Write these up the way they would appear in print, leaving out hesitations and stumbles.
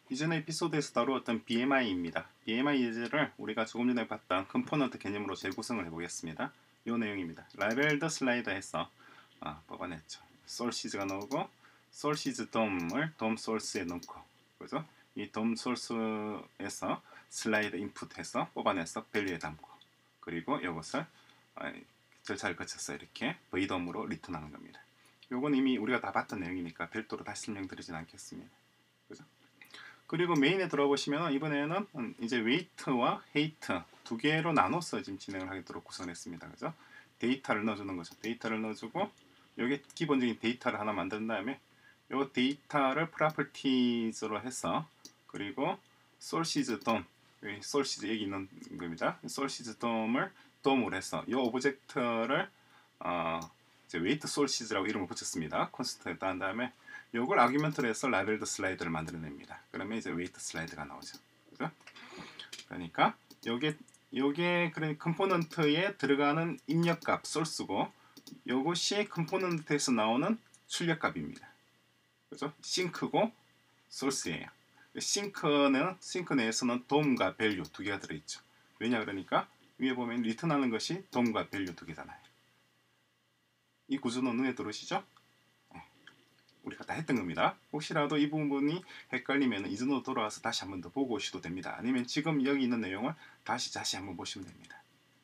이전의 에피소드에서 다루었던 BMI입니다. BMI 예제를 우리가 조금 전에 봤던 컴포넌트 개념으로 재구성을 해보겠습니다. 이 내용입니다. 라벨드 슬라이더에서 뽑아냈죠. 솔시즈가 나오고 솔시즈 돔을 돔 소스에 넣고, 그죠? 이 돔 소스에서 슬라이드 인풋해서 뽑아내서 밸류에 담고, 그리고 이것을 절차를 거쳐서 이렇게 V돔으로 리턴하는 겁니다. 이건 이미 우리가 다 봤던 내용이니까 별도로 다시 설명드리진 않겠습니다. 그죠? 그리고 메인에 들어보시면 이번에는 이제 웨이트와 헤이트 두 개로 나눠서 지금 진행을 하도록 구성했습니다. 그죠? 데이터를 넣어주는 거죠. 데이터를 넣어주고 여기 기본적인 데이터를 하나 만든 다음에 이 데이터를 프로퍼티즈로 해서, 그리고 소시즈 돔, 소시즈 여기 있는 겁니다. 소시즈 돔을 돔으로 해서 이 오브젝트를 이제 웨이트 소시즈라고 이름을 붙였습니다. 콘스트에 딴 다음에 요걸 아규먼트로 해서 라벨드 슬라이드를 만들어냅니다. 그러면 이제 웨이트 슬라이드가 나오죠. 그죠? 그러니까 요게 그런 컴포넌트에 들어가는 입력값 소스고, 요것이 컴포넌트에서 나오는 출력값입니다. 그죠? 싱크고 소스예요. 싱크 내에서는 돔과 밸류 두 개가 들어있죠. 왜냐 그러니까 위에 보면 리턴하는 것이 돔과 밸류 두 개잖아요. 이 구조는 눈에 들어오시죠? 우리가 다 했던 겁니다. 혹시라도 이 부분이 헷갈리면 이전으로 돌아와서 다시 한번 더 보고 오셔도 됩니다. 아니면 지금 여기 있는 내용을 다시 한번 보시면 됩니다.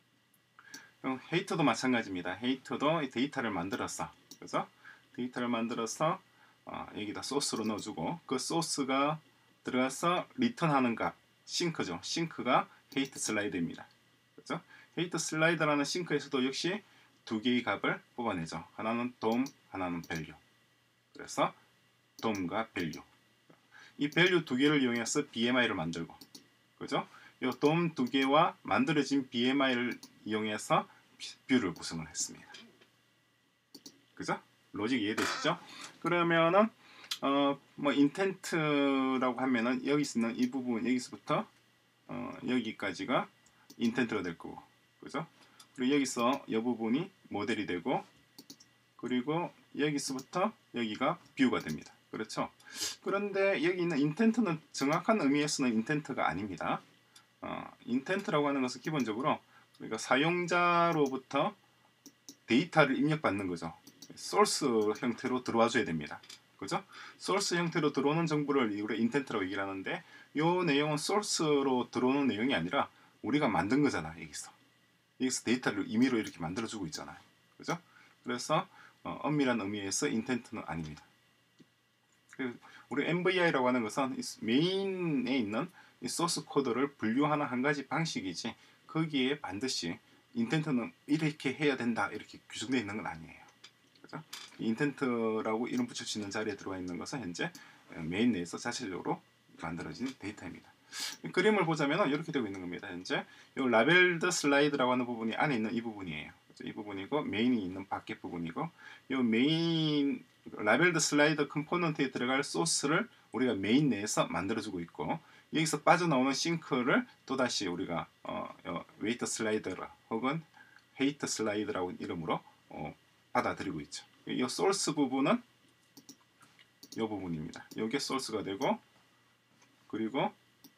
헤이트도 마찬가지입니다. 헤이트도 데이터를 만들어서, 그래서 데이터를 만들어서 여기다 소스로 넣어주고, 그 소스가 들어가서 리턴하는 값 싱크죠. 싱크가 헤이트 슬라이드입니다. 그렇죠? 헤이트 슬라이드라는 싱크에서도 역시 두 개의 값을 뽑아내죠. 하나는 돔, 하나는 밸류. 그래서 돔과 밸류, 이 밸류 두 개를 이용해서 BMI를 만들고, 그죠? 이 돔 두 개와 만들어진 BMI를 이용해서 뷰를 구성을 했습니다. 그죠? 로직 이해되시죠? 그러면은 뭐 인텐트라고 하면은 여기 있는 이 부분, 여기서부터 여기까지가 인텐트가 될 거고, 그죠? 그리고 여기서 이 부분이 모델이 되고, 그리고 여기서부터 여기가 뷰가 됩니다. 그렇죠? 그런데 여기 있는 인텐트는 정확한 의미에서는 인텐트가 아닙니다. 인텐트라고 하는 것은 기본적으로 그러니까 사용자로부터 데이터를 입력받는 거죠. 소스 형태로 들어와 줘야 됩니다. 그죠? 소스 형태로 들어오는 정보를 우리가 인텐트라고 얘기를 하는데, 이 내용은 소스로 들어오는 내용이 아니라 우리가 만든 거잖아. 여기서 데이터를 임의로 이렇게 만들어주고 있잖아요. 그죠? 그래서 엄밀한 의미에서 인텐트는 아닙니다. 우리 MVI라고 하는 것은 메인에 있는 이 소스 코드를 분류하는 한 가지 방식이지, 거기에 반드시 인텐트는 이렇게 해야 된다 이렇게 규정되어 있는 건 아니에요. 그죠? 인텐트라고 이름 붙일 수 있는 자리에 들어와 있는 것은 현재 메인 내에서 자체적으로 만들어진 데이터입니다. 그림을 보자면 이렇게 되고 있는 겁니다. 현재 이 라벨드 슬라이드라고 하는 부분이 안에 있는 이 부분이에요. 이 부분이고, 메인이 있는 밖에 부분이고, 이 메인 라벨드 슬라이더 컴포넌트에 들어갈 소스를 우리가 메인 내에서 만들어주고 있고, 여기서 빠져나오는 싱크를 또다시 우리가 웨이트 슬라이더 혹은 헤이트 슬라이드라고 이름으로 받아들이고 있죠. 이 소스 부분은 이 부분입니다. 이게 소스가 되고, 그리고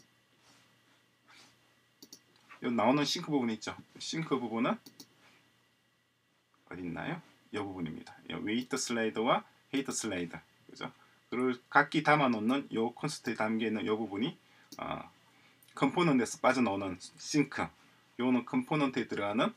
여기 나오는 싱크 부분이 있죠. 싱크 부분은 어디 있나요? 이 부분입니다. 웨이트 슬라이더와 헤이트 슬라이더, 그죠? 그걸 각기 담아 놓는 이 콘스트에 담겨 있는 이 부분이 컴포넌트에서 빠져나오는 싱크. 요는 컴포넌트에 들어가는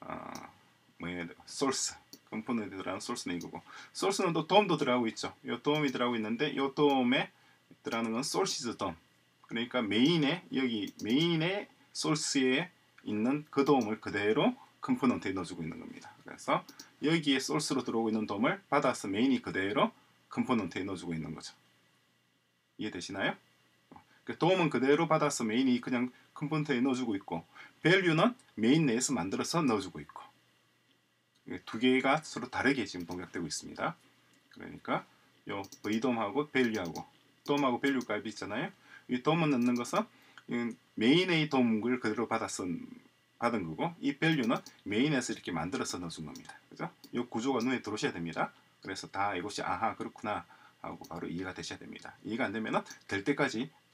소스. 컴포넌트에 들어가는 소스는 이거고, 소스는 또 돔도 들어가고 있죠. 이 돔이 들어가고 있는데, 이 돔에 들어가는 건 소시즈 돔. 그러니까 메인의 소스에 있는 그 돔을 그대로 컴포넌트에 넣어주고 있는 겁니다. 그래서 여기에 소스로 들어오고 있는 돔을 받아서 메인이 그대로 컴포넌트에 넣어주고 있는 거죠. 이해되시나요? 돔은 그대로 받아서 메인이 그냥 컴포넌트에 넣어주고 있고, 밸류는 메인 내에서 만들어서 넣어주고 있고, 두 개가 서로 다르게 지금 동작되고 있습니다. 그러니까 요 V돔하고 밸류하고, 돔하고 밸류 값이 있잖아요. 이 돔은 넣는 것은 메인의 돔을 그대로 받은 거고, 이 밸류는 메인에서 이렇게 만들어서 넣어준 겁니다. 그죠? 이 구조가 눈에 들어오셔야 됩니다. 그래서 다 이것이 아하 그렇구나 하고 바로 이해가 되셔야 됩니다. 이해가 안 되면은 될 때까지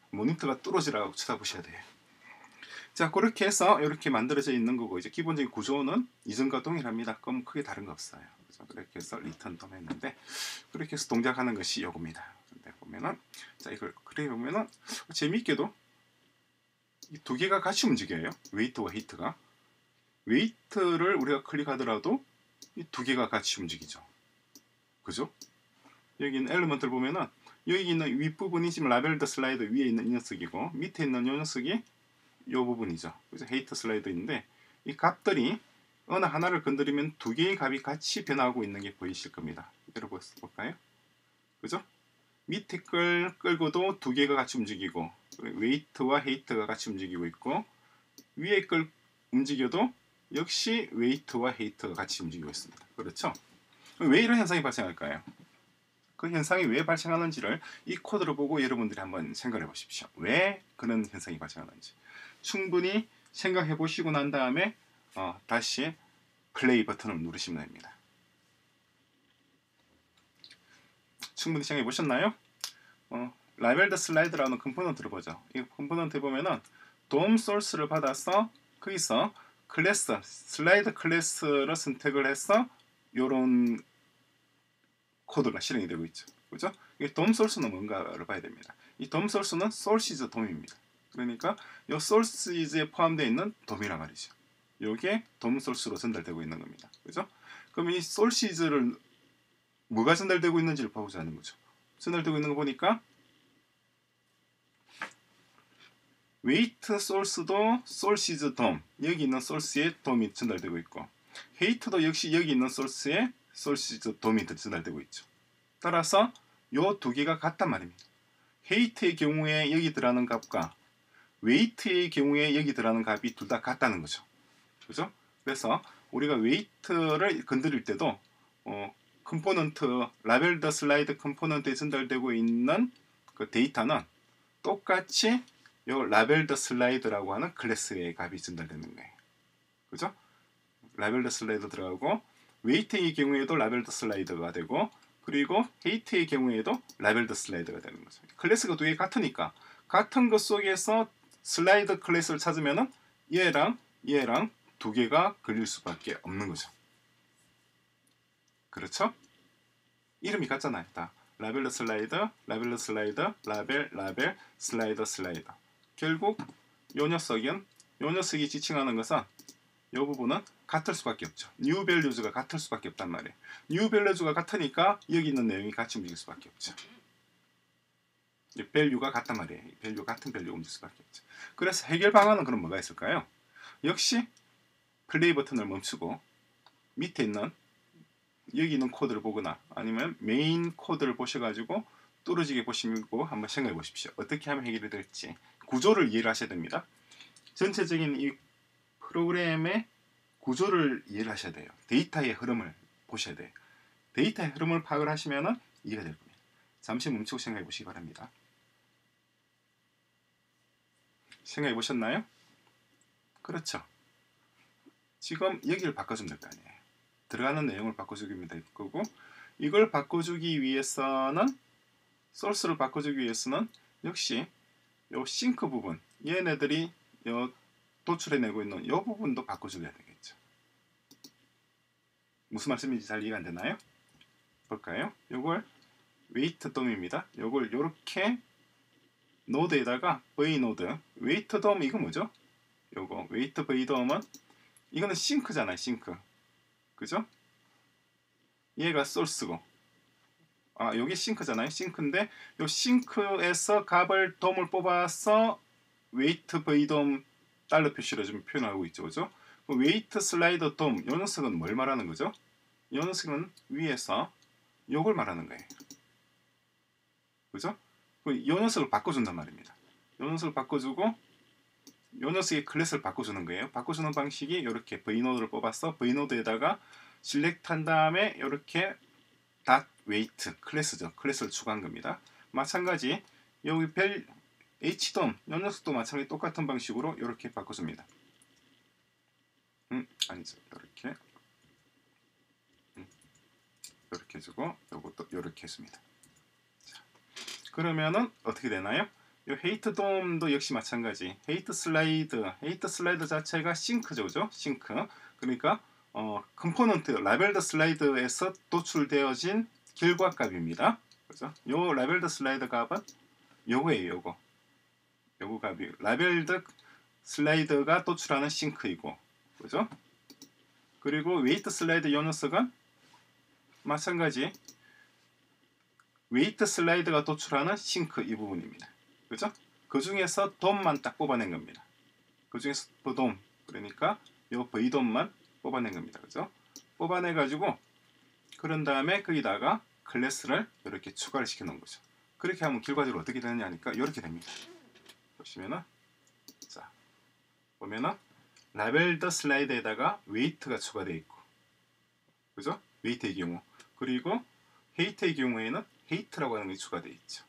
모니터가 뚫어지라고 쳐다보셔야 돼요. 자, 그렇게 해서 이렇게 만들어져 있는 거고, 이제 기본적인 구조는 이전과 동일합니다. 그럼 크게 다른 거 없어요. 그래서 그렇게 해서 리턴 덤 했는데, 그렇게 해서 동작하는 것이 요겁니다. 근데 보면은, 자, 이걸 그래 보면은 재미있게도 이 두 개가 같이 움직여요. 웨이트와 히트가. 웨이트를 우리가 클릭하더라도 이 두 개가 같이 움직이죠. 그죠? 여기 있는 엘리먼트를 보면은 여기 있는 윗부분이 지금 라벨더 슬라이더 위에 있는 이 녀석이고, 밑에 있는 이 녀석이 이 부분이죠. 그래서 헤이트 슬라이더인데, 이 값들이 어느 하나를 건드리면 두 개의 값이 같이 변하고 있는 게 보이실 겁니다. 이대로 볼까요? 그죠? 밑에 걸 끌고도 두 개가 같이 움직이고, 웨이트와 헤이트가 같이 움직이고 있고, 위에 걸 움직여도 역시 웨이트와 헤이트가 같이 움직이고 있습니다. 그렇죠? 왜 이런 현상이 발생할까요? 그 현상이 왜 발생하는지를 이 코드를 보고 여러분들이 한번 생각해 보십시오. 왜 그런 현상이 발생하는지 충분히 생각해 보시고 난 다음에 다시 플레이 버튼을 누르시면 됩니다. 충분히 생각해 보셨나요? 라벨 더 슬라이드라는 컴포넌트를 보죠. 이 컴포넌트에 보면은 돔 소스를 받아서 거기서 클래스, 슬라이드 클래스를 선택을 해서 요런 코드가 실행이 되고 있죠. 그죠? 이 돔 소스는 뭔가를 봐야 됩니다. 이 돔 소스는 소시즈 돔입니다. 그러니까 이 소시즈에 포함되어 있는 돔이란 말이죠. 요게 돔 소스로 전달되고 있는 겁니다. 그죠? 그럼 이 소시즈를 뭐가 전달되고 있는지를 보자는 거죠. 전달되고 있는 거 보니까 웨이트 소스도 소시즈 돔, 여기 있는 소스에 돔이 전달되고 있고, 헤이트도 역시 여기 있는 소스에 소시즈 돔이 전달되고 있죠. 따라서 요 두 개가 같단 말입니다. 헤이트의 경우에 여기 들어가는 값과 웨이트의 경우에 여기 들어가는 값이 둘 다 같다는 거죠. 그죠? 그래서 우리가 웨이트를 건드릴 때도 컴포넌트, 라벨 더 슬라이드 컴포넌트에 전달되고 있는 그 데이터는 똑같이 요 라벨 더 슬라이드라고 하는 클래스의 값이 전달되는 거예요. 그죠? 라벨 더 슬라이드 들어가고, 웨이트의 경우에도 라벨 더 슬라이드가 되고, 그리고 헤이트의 경우에도 라벨 더 슬라이드가 되는 거죠. 클래스가 두 개 같으니까 같은 것 속에서 슬라이드 클래스를 찾으면은 얘랑 두 개가 걸릴 수밖에 없는 거죠. 그렇죠? 이름이 같잖아요. 다 라벨 슬라이드, 라벨 슬라이드, 라벨 슬라이드. 결국 요 녀석이 지칭하는 것은 이 부분은 같을 수밖에 없죠. 뉴 밸류즈가 같을 수밖에 없단 말이에요. 뉴 밸류즈가 같으니까 여기 있는 내용이 같이 움직일 수밖에 없죠. 밸류가 같단 말이에요. 밸류 같은 밸류가 움직일 수밖에 없죠. 그래서 해결 방안은 그럼 뭐가 있을까요? 역시 플레이 버튼을 멈추고 밑에 있는 여기 있는 코드를 보거나 아니면 메인 코드를 보셔가지고 뚫어지게 보시고 한번 생각해 보십시오. 어떻게 하면 해결이 될지 구조를 이해를 하셔야 됩니다. 전체적인 이 프로그램의 구조를 이해를 하셔야 돼요. 데이터의 흐름을 보셔야 돼요. 데이터의 흐름을 파악을 하시면 이해가 될 겁니다. 잠시 멈추고 생각해 보시기 바랍니다. 생각해 보셨나요? 그렇죠. 지금 여기를 바꿔주면 될 거 아니에요. 들어가는 내용을 바꿔주기면 될 거고, 이걸 바꿔주기 위해서는 소스를 바꿔주기 위해서는 역시 요 싱크 부분, 얘네들이 요 도출해내고 있는 이 부분도 바꿔줘야 되겠죠. 무슨 말씀인지 잘 이해가 안 되나요? 볼까요? 요걸 웨이트 돔입니다. 요걸 요렇게 노드에다가 V 노드, 웨이트 돔 이거 뭐죠? 요거 웨이트 V 돔은 이거는 싱크잖아요. 싱크. 그죠? 얘가 소스고, 여기 싱크잖아요. 싱크인데 요 싱크에서 값을 돔을 뽑아서 웨이트 V 돔 달러 표시로 좀 표현하고 있죠. 그죠? 웨이트 슬라이더 돔, 요 녀석은 뭘 말하는 거죠? 요 녀석은 위에서 요걸 말하는 거예요. 그죠? 요 녀석을 바꿔준단 말입니다. 요 녀석을 바꿔주고 요 녀석의 클래스를 바꿔주는 거예요. 바꿔주는 방식이 이렇게 V노드를 뽑아서 V노드에다가 select 한 다음에 이렇게 .weight 클래스죠. 클래스를 추가한 겁니다. 마찬가지 여기 벨 hdom 요 녀석도 마찬가지 똑같은 방식으로 이렇게 바꿔줍니다. 아니죠. 이렇게 해주고 요것도 이렇게 해줍니다. 자, 그러면은 어떻게 되나요? 이 헤이트 돔도 역시 마찬가지. 헤이트 슬라이드 자체가 싱크죠, 그죠? 싱크. 그러니까 컴포넌트 라벨드 슬라이드에서 도출되어진 결과값입니다. 그죠? 요 라벨드 슬라이드 값은 요거예요, 요거 값이 라벨드 슬라이드가 도출하는 싱크이고, 그죠? 그리고 웨이트 슬라이드 요 녀석은 마찬가지. 웨이트 슬라이드가 도출하는 싱크 이 부분입니다. 그죠? 그 중에서 돔만 딱 뽑아낸 겁니다. 그 중에서 돔, 그러니까 요 V돔만 뽑아낸 겁니다. 그죠? 뽑아내 가지고 그런 다음에 거기다가 클래스를 이렇게 추가를 시켜 놓은 거죠. 그렇게 하면 결과적으로 어떻게 되느냐 하니까 이렇게 됩니다. 보시면은, 자, 보면은 라벨드 슬라이드에다가 웨이트가 추가되어 있고, 그죠? 웨이트의 경우. 그리고 헤이트의 경우에는 헤이트라고 하는 것이 추가되어 있죠.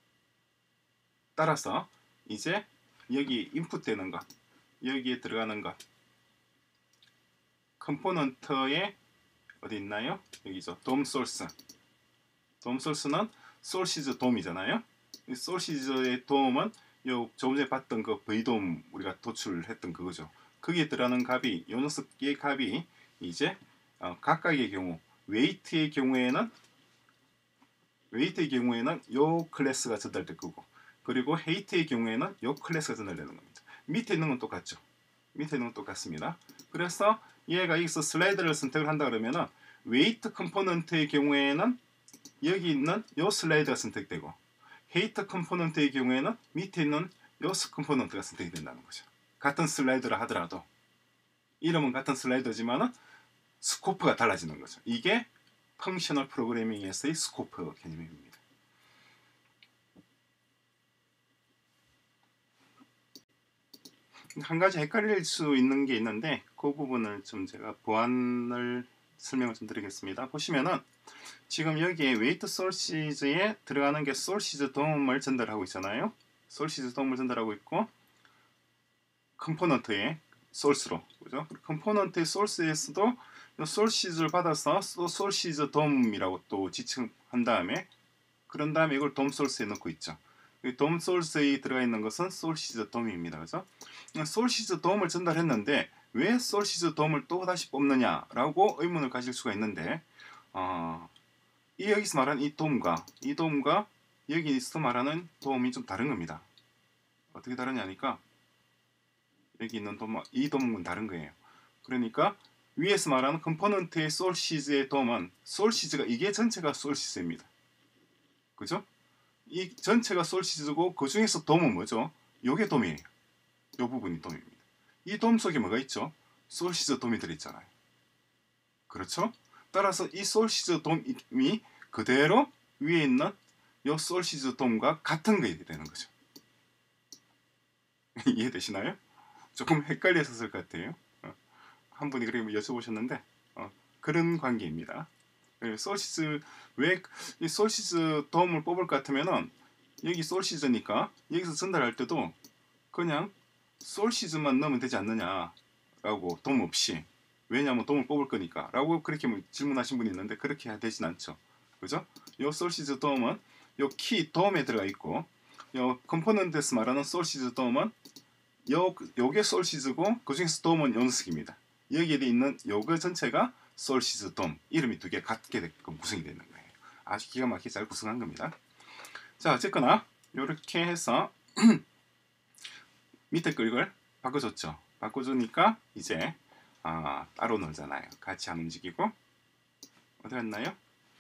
따라서 이제 여기 인풋되는 것, 여기에 들어가는 것, 컴포넌트에 어디 있나요? 여기죠. 돔 소스. 돔 소스는 소시즈 돔이잖아요. 이 소시즈의 돔은 요 조금 전에 봤던 그 V돔 우리가 도출했던 그거죠. 거기에 들어가는 값이 요 녀석의 값이 이제 각각의 경우 웨이트의 경우에는 요 클래스가 전달될 거고, 그리고 헤이트의 경우에는 요 클래스가 전달되는 겁니다. 밑에 있는 건 똑같죠. 밑에 있는 건 똑같습니다. 그래서 얘가 여기서 슬라이드를 선택을 한다 그러면은 웨이트 컴포넌트의 경우에는 여기 있는 요 슬라이드가 선택되고, 헤이트 컴포넌트의 경우에는 밑에 있는 요 컴포넌트가 선택이 된다는 거죠. 같은 슬라이드라 하더라도 이름은 같은 슬라이드지만은 스코프가 달라지는 거죠. 이게 펑셔널 프로그래밍에서의 스코프 개념입니다. 한 가지 헷갈릴 수 있는 게 있는데 그 부분을 좀 제가 보완을 설명을 좀 드리겠습니다. 보시면은 지금 여기에 웨이트 소시즈에 들어가는 게 소시즈 돔을 전달하고 있잖아요. 소시즈 돔을 전달하고 있고, 컴포넌트의 소스로, 그죠? 컴포넌트의 소스에서도 소시즈를 받아서 소시즈 돔이라고 또 지칭한 다음에, 그런 다음에 이걸 돔 소스에 넣고 있죠. 돔 소스에 들어가 있는 것은 소시즈 돔입니다. 그죠? 소시즈 돔을 전달했는데 왜 소시즈 돔을 또 다시 뽑느냐라고 의문을 가질 수가 있는데, 이 여기서 말하는 이 돔과 여기서 말하는 돔이 좀 다른 겁니다. 어떻게 다르냐니까 여기 있는 돔, 이 돔은 다른 거예요. 그러니까 위에서 말하는 컴포넌트의 소시즈의 돔은 소시즈가 이게 전체가 소시즈입니다. 그죠? 이 전체가 소시즈고 그 중에서 돔은 뭐죠? 요게 돔이에요. 요 부분이 돔입니다. 이 돔 속에 뭐가 있죠? 소시즈 돔이 들어있잖아요. 그렇죠? 따라서 이 소시즈 돔이 그대로 위에 있는 요 소시즈 돔과 같은 게 되는 거죠. 이해되시나요? 조금 헷갈리셨을 것 같아요. 한 분이 그렇게 여쭤보셨는데 그런 관계입니다. 소시즈, 왜 이 소시즈 돔을 뽑을 것 같으면은 여기 소시즈니까 여기서 전달할 때도 그냥 소시즈만 넣으면 되지 않느냐라고, 돔 없이. 왜냐하면 돔을 뽑을 거니까 라고 그렇게 질문하신 분이 있는데 그렇게 되진 않죠. 그죠? 요 소시즈 돔은 요 키 돔에 들어가 있고, 요 컴포넌트에서 말하는 소시즈 돔은 요게 소시즈고 그 중에서 돔은 요 녀석입니다. 여기에 있는 요거 전체가 소시즈 돔, 이름이 두 개 같게 구성이 되는 거예요. 아주 기가 막히게 잘 구성한 겁니다. 자, 어쨌거나 요렇게 해서 밑에 걸 바꿔줬죠. 바꿔주니까 이제 따로 놀잖아요. 같이 안 움직이고. 어디 갔나요?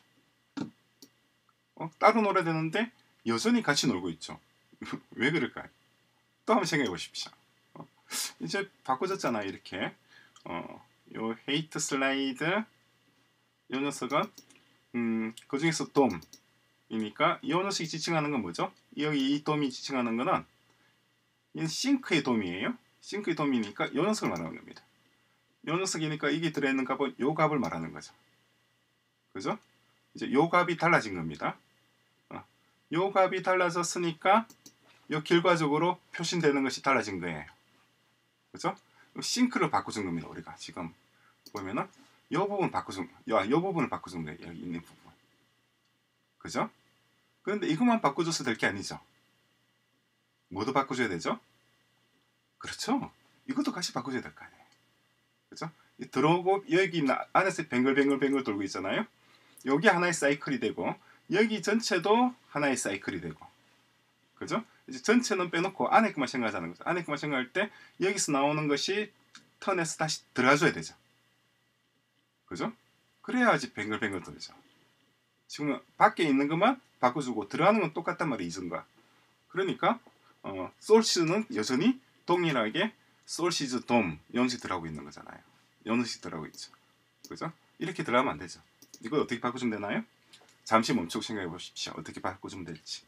따로 놀아야 되는데 여전히 같이 놀고 있죠. 왜 그럴까요? 또 한번 생각해 보십시오. 이제 바꿔줬잖아요. 이렇게 요 헤이트 슬라이드 요 녀석은 그 중에서 돔이니까 이 녀석이 지칭하는 건 뭐죠? 여기 이 돔이 지칭하는 거는 얘는 싱크의 돔이에요. 싱크의 돔이니까 요 녀석을 말하는 겁니다. 요 녀석이니까 이게 들어있는 값은 요 값을 말하는 거죠. 그죠? 이제 요 값이 달라진 겁니다. 요 값이 달라졌으니까 요 결과적으로 표시되는 것이 달라진 거예요. 그죠? 싱크를 바꿔준 겁니다. 우리가 지금 보면은 요 부분 바꿔준, 요 부분을 바꿔준 거예요. 여기 있는 부분. 그죠? 그런데 이것만 바꿔줘서 될 게 아니죠. 뭐도 바꿔줘야 되죠? 그렇죠? 이것도 같이 바꿔줘야 될 거 아니에요. 그죠? 들어오고 여기 안에서 뱅글뱅글 돌고 있잖아요. 여기 하나의 사이클이 되고 여기 전체도 하나의 사이클이 되고, 그죠? 이제 전체는 빼놓고 안에 것만 생각하자는 거죠. 안에 것만 생각할 때 여기서 나오는 것이 턴에서 다시 들어가줘야 되죠. 그죠? 그래야지 뱅글뱅글 돌죠. 지금 밖에 있는 것만 바꿔주고 들어가는 건 똑같단 말이에요. 이전과. 그러니까 솔시즈는 여전히 동일하게 솔시즈 돔 연식 들어가고 있는 거잖아요. 연식 들어가고 있죠. 그죠? 이렇게 들어가면 안 되죠. 이걸 어떻게 바꿔주면 되나요? 잠시 멈추고 생각해 보십시오. 어떻게 바꿔주면 될지.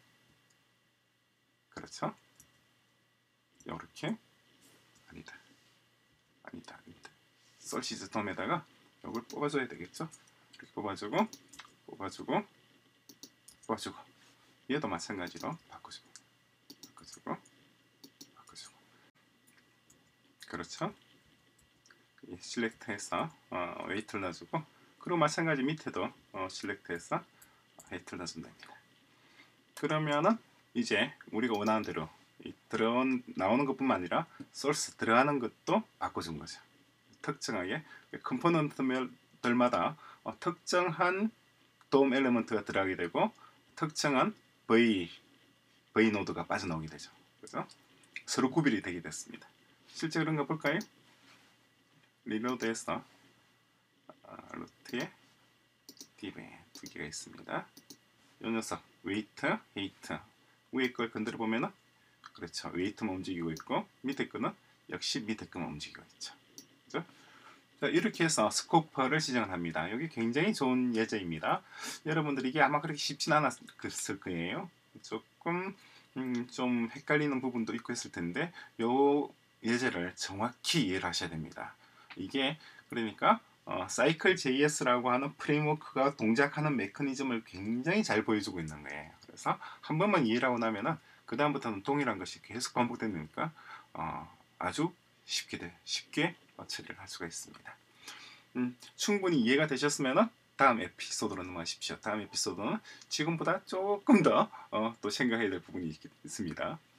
그렇죠? 이렇게 아니다. 솔시즈 돔에다가 이걸 뽑아줘야 되겠죠? 이렇게 뽑아주고 얘도 마찬가지로 바꿔주고 그렇죠? 실렉트해서 웨이트를 놔주고, 그리고 마찬가지 밑에도 실렉트해서 웨이트를 놔주면 됩니다. 그러면은 이제 우리가 원하는 대로 나오는 것뿐만 아니라 소스 들어가는 것도 바꿔준 거죠. 특정하게 컴포넌트들마다 특정한 돔 엘리먼트가 들어가게 되고 특정한 V 노드가 빠져나오게 되죠. 그래서 서로 구별이 되게 됐습니다. 실제 그런 거 볼까요? 리로드에서 루트에 디브 두 개가 있습니다. 이 녀석 웨이트, 헤이트 위에 걸 건드려 보면은 그렇죠. 웨이트만 움직이고 있고 밑에 거는 역시 밑에 거만 움직이고 있죠. 그렇죠? 자, 이렇게 해서 스코퍼를 지정을 합니다. 여기 굉장히 좋은 예제입니다. 여러분들이 이게 아마 그렇게 쉽진 않았을 거예요. 조금 좀 헷갈리는 부분도 있고 했을 텐데 요 예제를 정확히 이해를 하셔야 됩니다. 이게 그러니까 사이클 JS라고 하는 프레임워크가 동작하는 메커니즘을 굉장히 잘 보여주고 있는 거예요. 그래서 한 번만 이해를 하고 나면은 그 다음부터는 동일한 것이 계속 반복되니까 아주 쉽게 처리를 할 수가 있습니다. 충분히 이해가 되셨으면 다음 에피소드로 넘어가십시오. 다음 에피소드는 지금보다 조금 더 또 생각해야 될 부분이 있습니다.